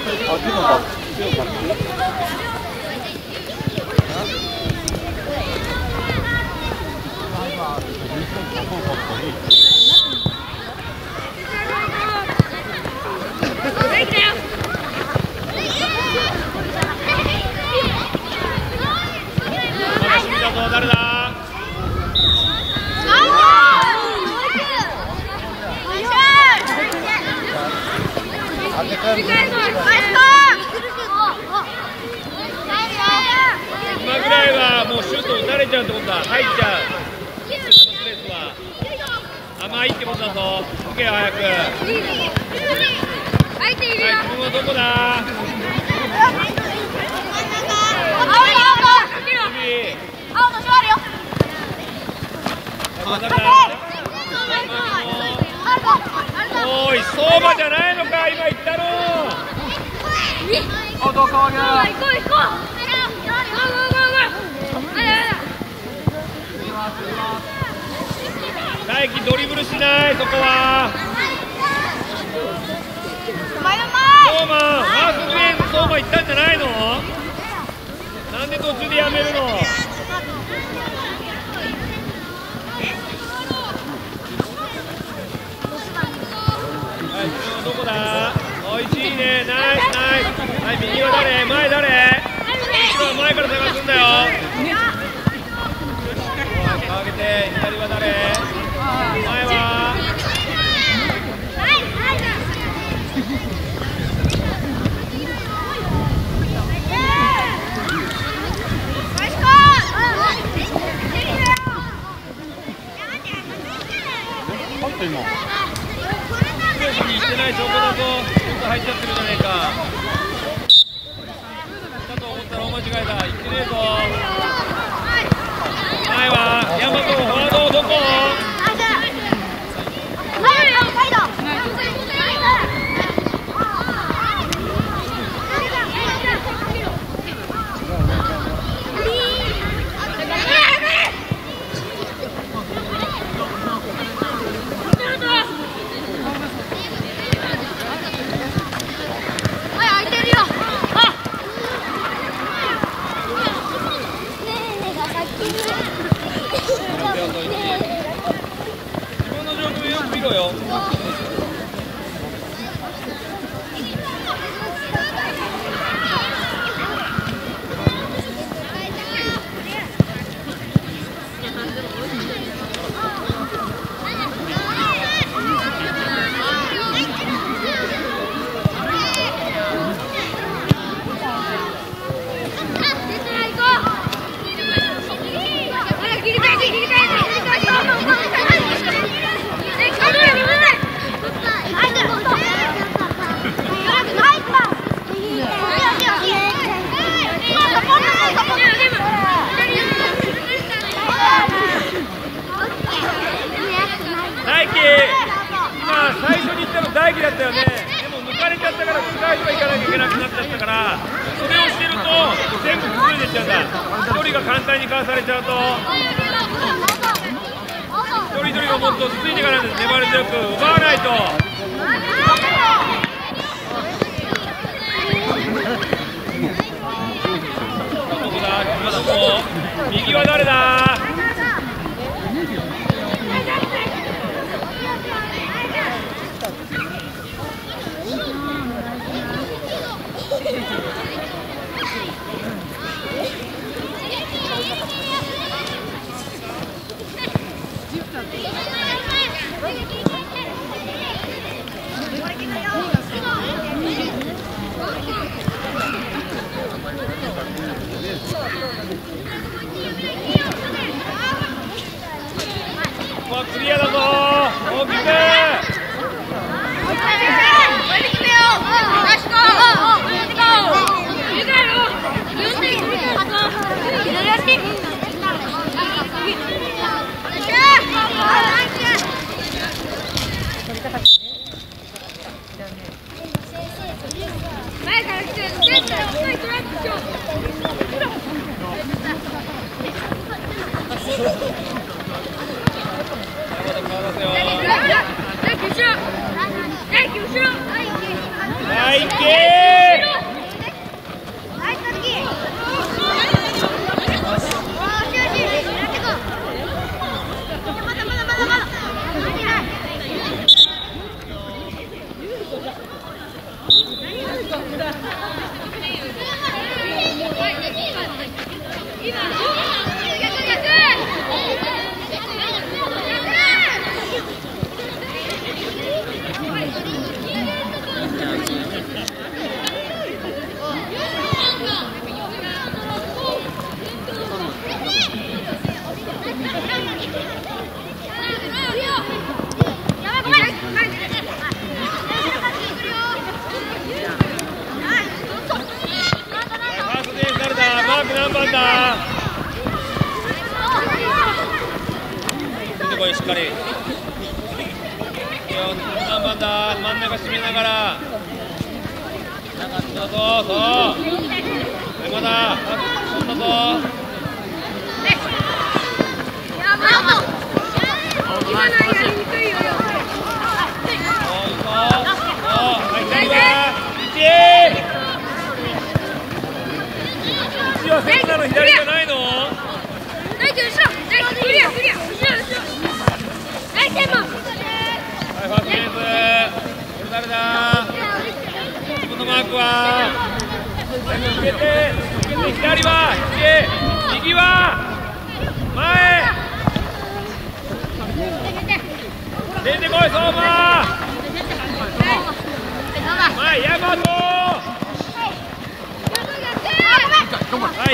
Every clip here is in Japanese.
誰だ？今ぐらいはもうシュート打たれちゃうってことだ。入っちゃう。スペースは甘いってことだぞ。行けよ早く。はい、自分はどこだ？おい、相馬じゃないのか、今言ったの。お、どうかわけだ。行こう行こう。大輝ドリブルしない、そこは。相馬、ファーストディフェンス相馬行ったんじゃないの？なんで途中でやめるの？どこだ？おいしいね、ナイスナイス。はい、右は誰？前誰？後ろは前から探すんだよ。上げて、左は誰？前は？行ってない証拠だぞ。入っちゃってるじゃねえか。だと思ったら大間違いだ。行ってねえぞ。前はヤマト、フォワードどこ？最初に言ったの大輝だったよね。でも抜かれちゃったから使う人が行かなきゃいけなくなっちゃったから、それをしてると全部崩れてっちゃうんだ。一人が簡単にかわされちゃうと、一人一人がもっとついていかないと粘り強く奪わないと。どこだ？右は誰だ？クリアだぞ。大きく。前から来てる。はい、いけー。 何番だ。出てこい、しっかり。何番だ。真ん中締めながら。そうそう。まだ。そんなぞ。今のやりにくいよ。センターの左じゃないの？はい、ファーストディフェンス。これ誰だ？自分のマークは受けて左は右は前出てこい、相馬前、ヤマトはい、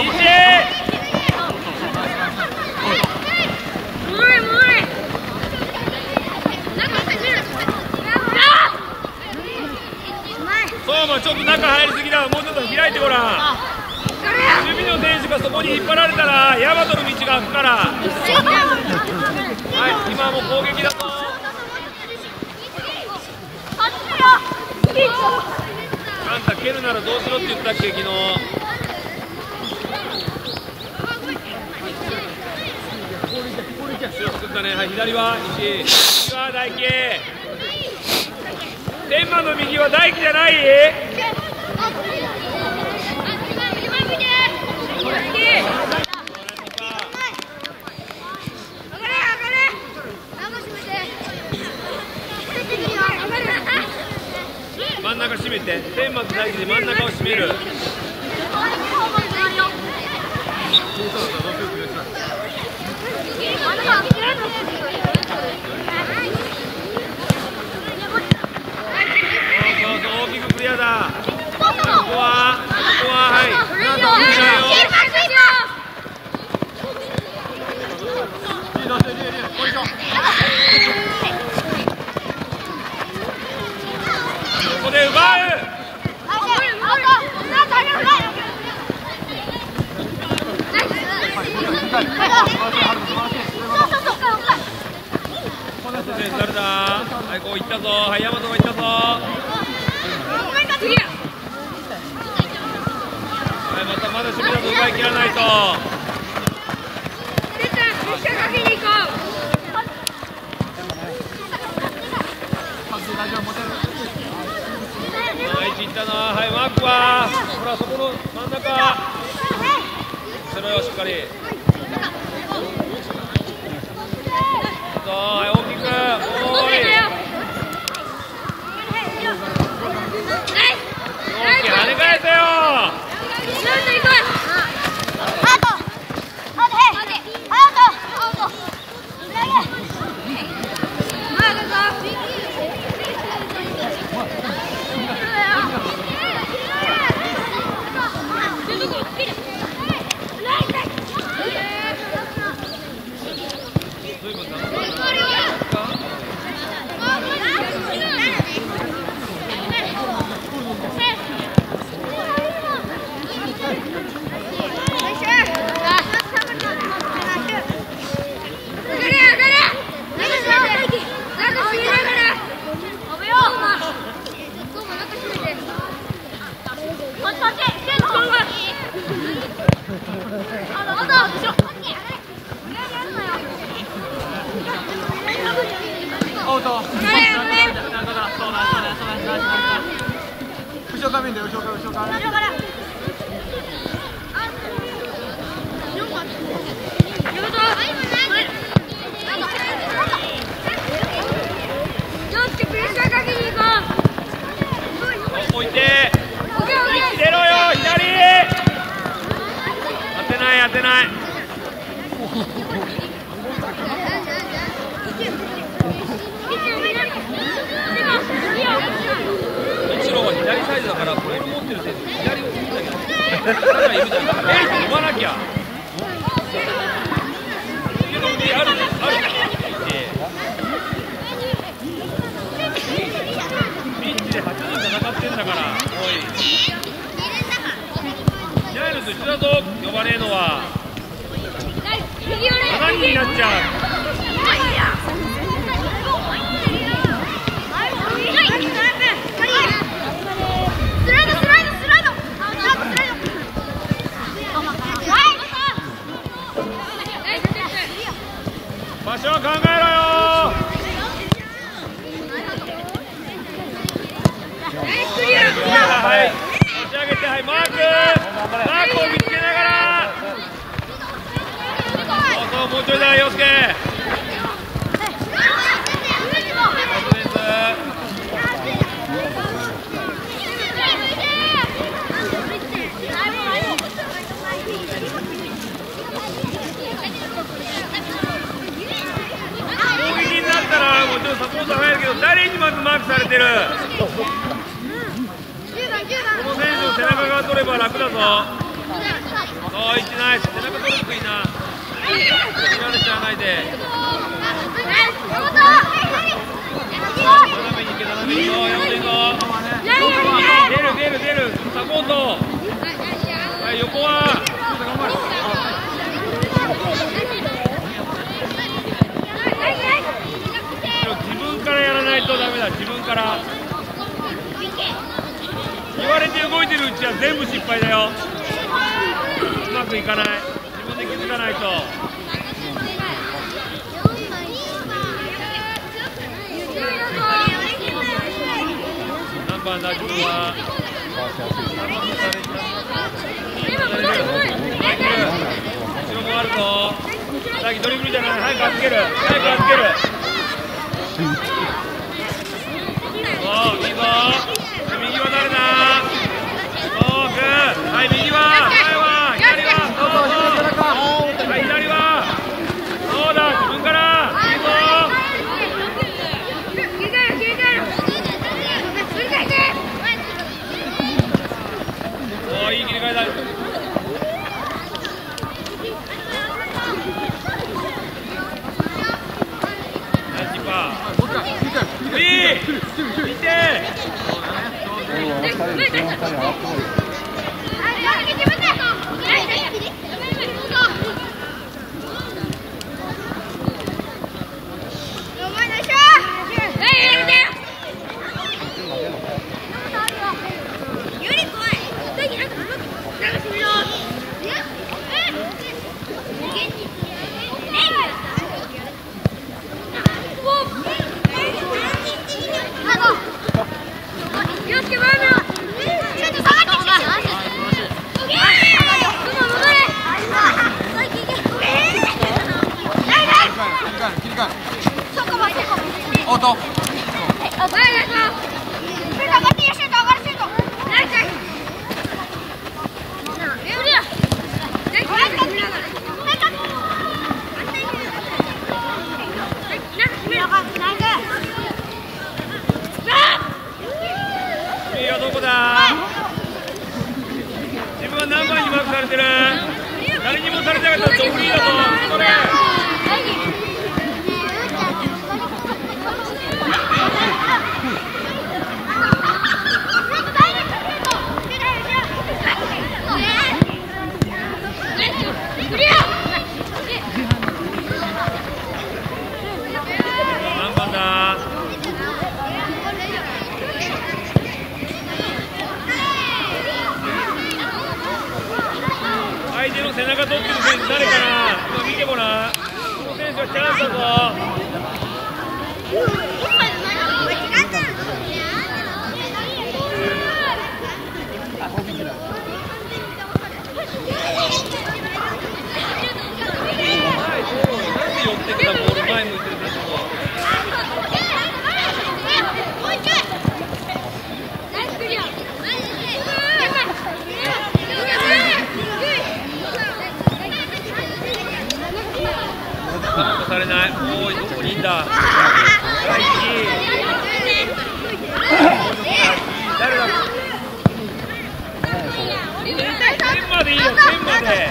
相馬ちょっと中入りすぎだ。もうちょっと開いてごらん。守備の選手がそこに引っ張られたらヤマトの道が開くから。はい、今も攻撃だぞ。あんた蹴るならどうしろって言ったっけ、昨日。強く作ったね。はい、左は西、右は大輝。天満の右は大輝じゃない？真ん中締めて、天満と大輝で真ん中を締める。大きくクリアだ。ここははい。ここで奪う。誰だ。はい、こう行ったぞ。はい、大和が行ったぞ。はい、まだ守備だと奪い切らないと。はい、行ったな。はい、マークはほらそこの真ん中。それをしっかり。はい、大きく。おーい。跳ね返せよ。 置いて出ろよ左。当てない当てない。一郎は左サイドだからボール持ってる選手左を見なきゃだからいるじゃん。だからエリス呼ばなきゃ。あるあるピッチで8人戦ってんだから。おいジャイルと一緒だぞ呼ばねえのは。7人になっちゃう。場所は考えろよ。はい、持ち上げて、はい、マークを見つけながら。そうそう、もうちょいだ、陽介。もちろんサポート入るけど、誰にまずマークされてる。この選手の背中側取れば楽だぞ。そう、いってない。背中取るといいな。今のしちゃわないで。斜めに行け、斜めに行こう。やめていこう。出る。サポート。はい、横は。自分からやらないとダメだ。自分から言われて動いてるうちは全部失敗だよ。うまくいかない。自分で気づかないと。何番だ自分は。後ろもあるぞ。さっきドリブルじゃない。早く預ける。おいいぞ。右は誰だ。おーグー。はい右は前は左ははい左はそうだ自分からいいぞ。おーいい切り替えだ。見てどこだ。自分は何番にマークされてる。誰にもされてなかったらドフリーだぞ。それ何番だ。相手の背中取ってる選手誰かな。今見てごらん。この選手はチャンスだぞ。なんで寄ってきたボール前向いてる選手も。 人だ。誰だ。点までいいよ、点まで。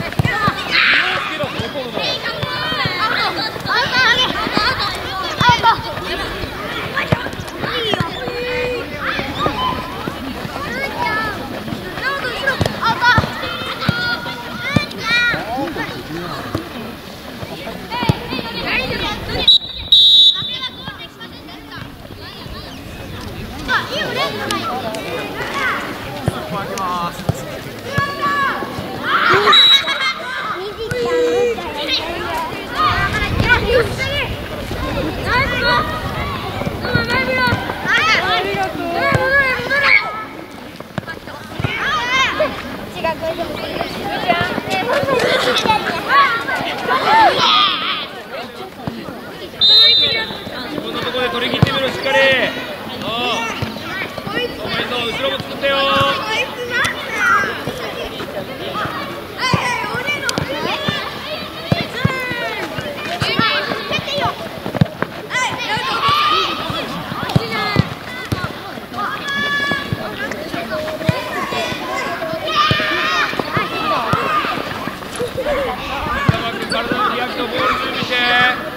自分のところで取り切ってみろ、しっかり。後ろも作ってよ。体のリアクションボール準備して。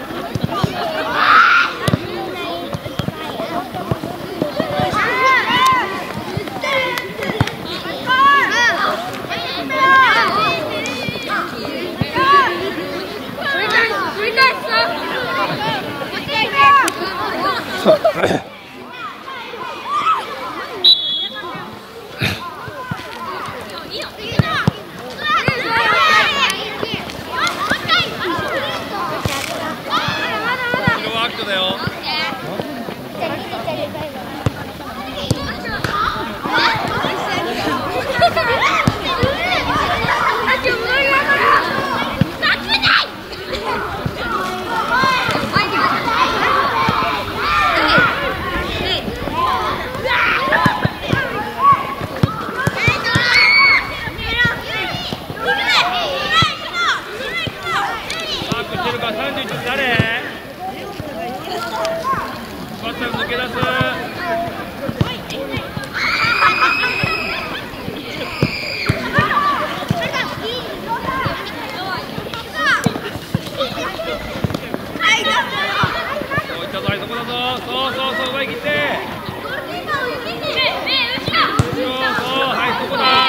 抜け出す。そう奪い切って。はい、そこだ。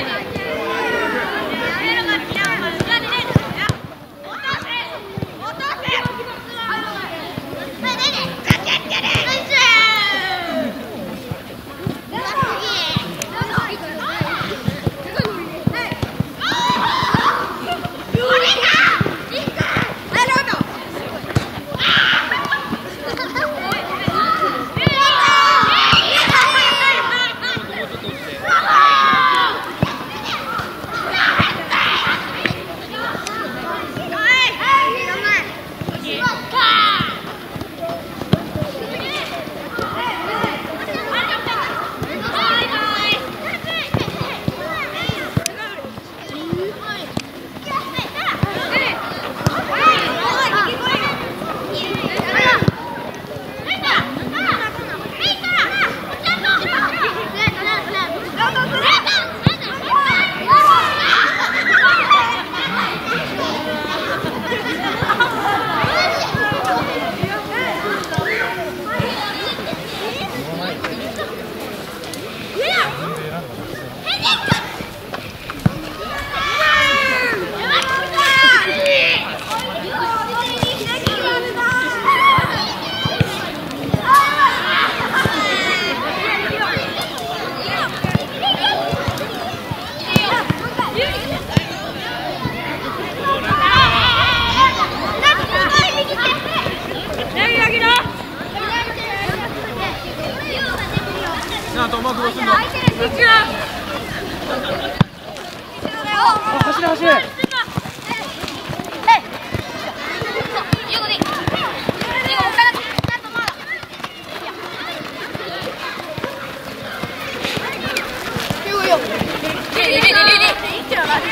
走れ走れ。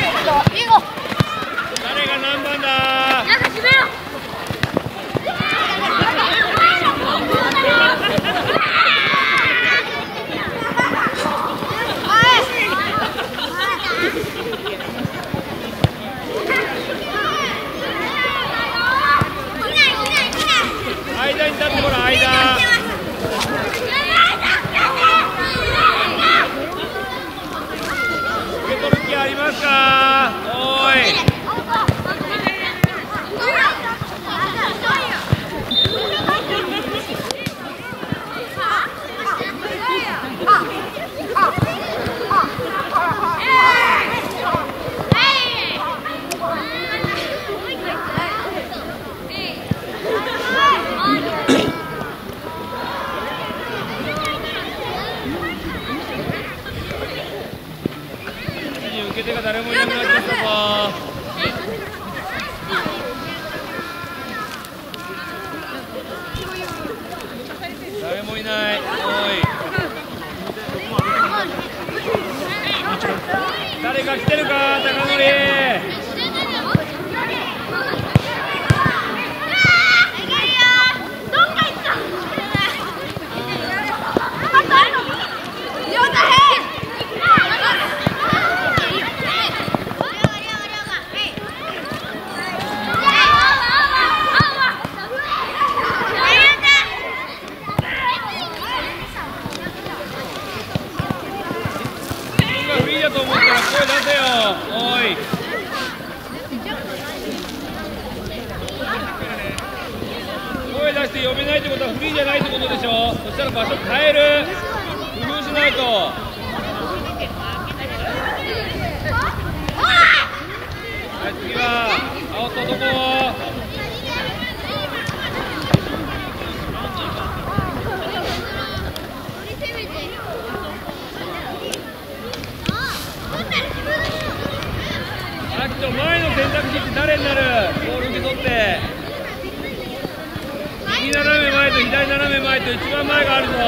誰が何番だ。 け手が誰もいなくなっちゃったぞ。誰もいない。おい。誰か来てるか、高則。フリーだと思ったら声出せよ。おい。声出して呼べないってことはフリーじゃないってことでしょ。そしたら場所変える。工夫しないと。はい、次は青とどこ。さっきと前の選択肢って誰になる？ボール受け取って。右斜め前と左斜め前と一番前があるぞ。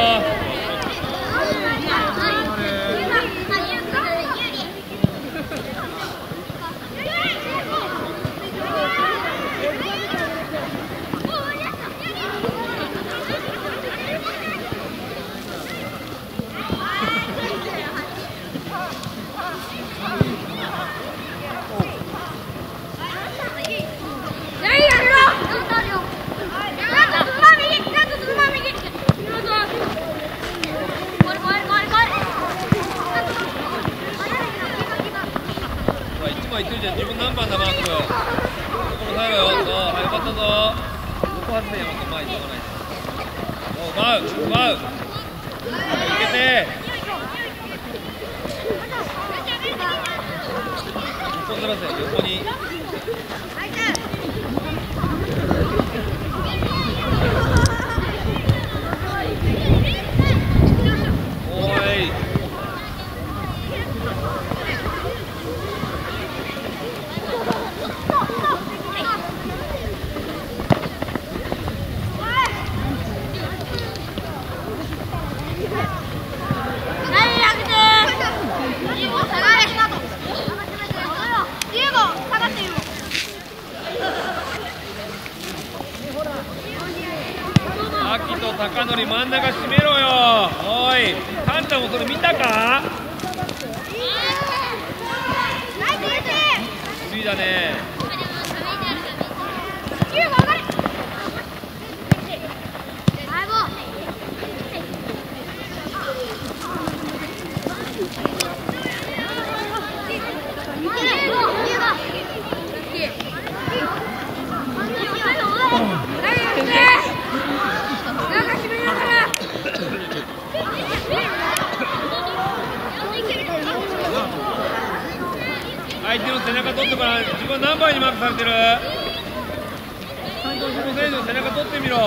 言ってるじゃん、自分何番だマーク。ここも最後よ。そう、よかったぞ。ここ外せよ、また前に行かないと。奪う。いけて。横ずらせ、横に。秋と高則真ん中締めろよ。おい、カンタもそれ見たか？いいだね。相手の背中取ってから自分何番にマークされてる？その選手の背中取ってみろ。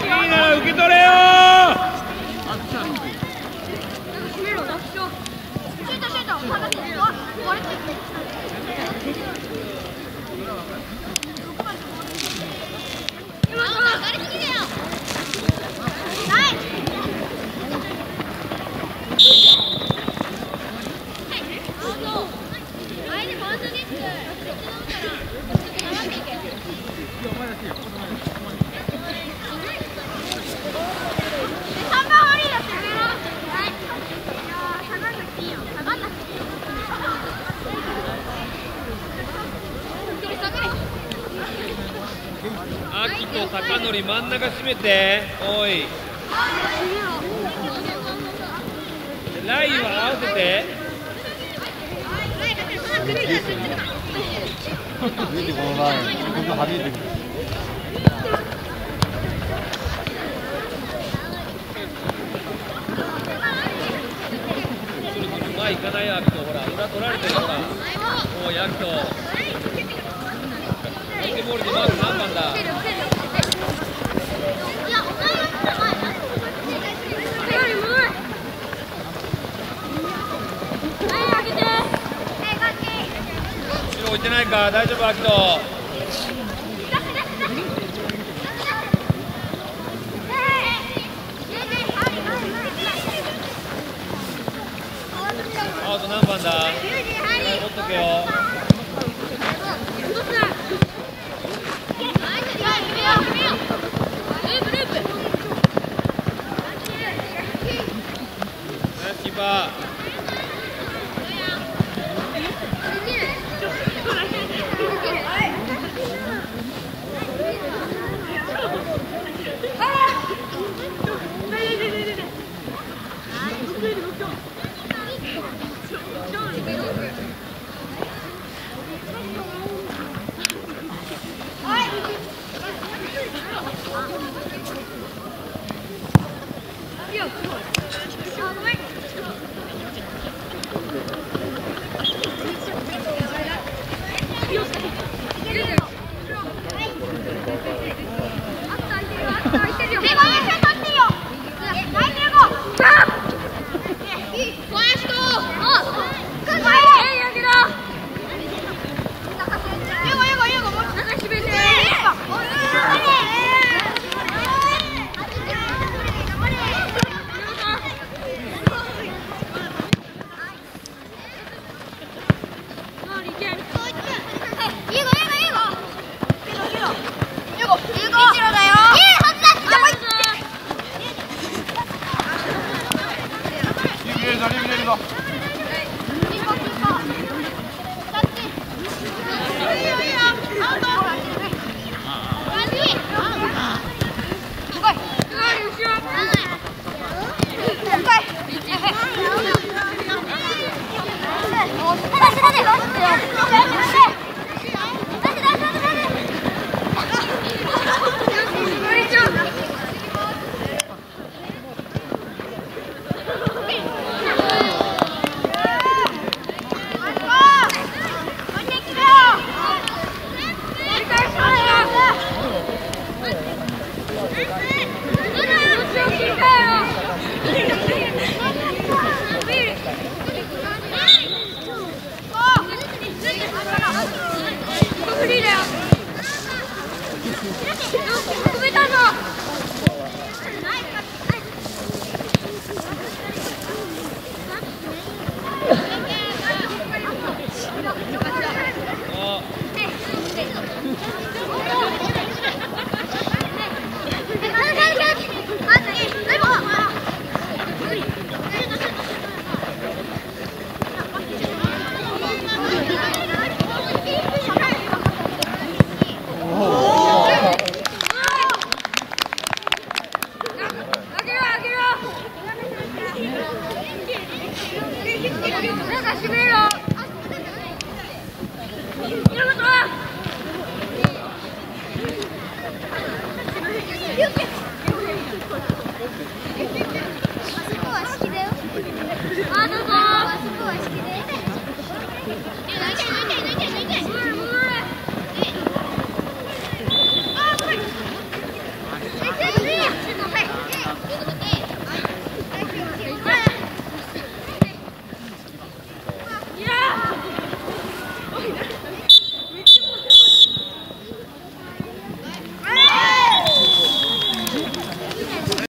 いなら受け取れよ。秋と貴則真ん中締めて。おいラインは合わせて。前行かないよ、秋と。ほら裏取られてるから。おい秋とボールでマーク何番だ。後ろ置いてないか。大丈夫秋と。アウト何番だ。取っとけよ。